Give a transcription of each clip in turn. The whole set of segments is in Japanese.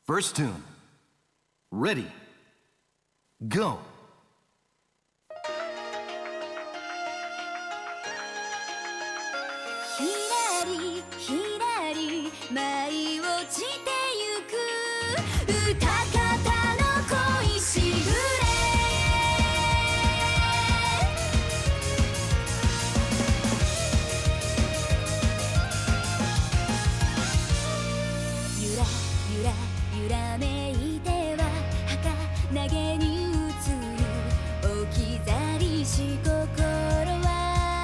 First tune. Ready. Go. ひらりひらり舞い落ちてゆく歌方の恋しぐれゆらゆらゆらめいては儚げに映る置き去りし心は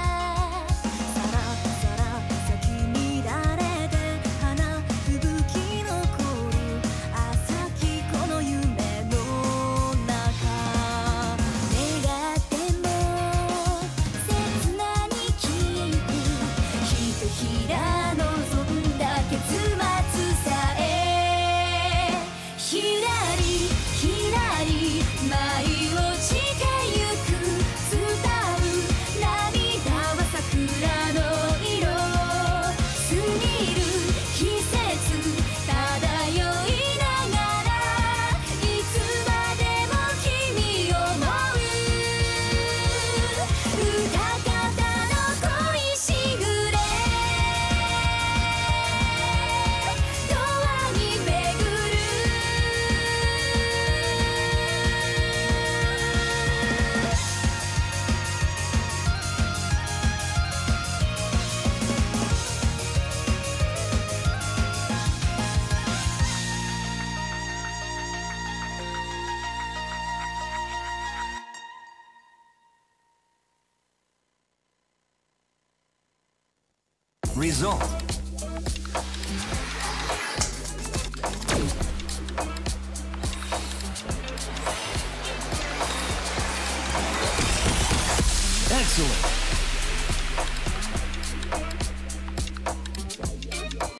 Result. Excellent.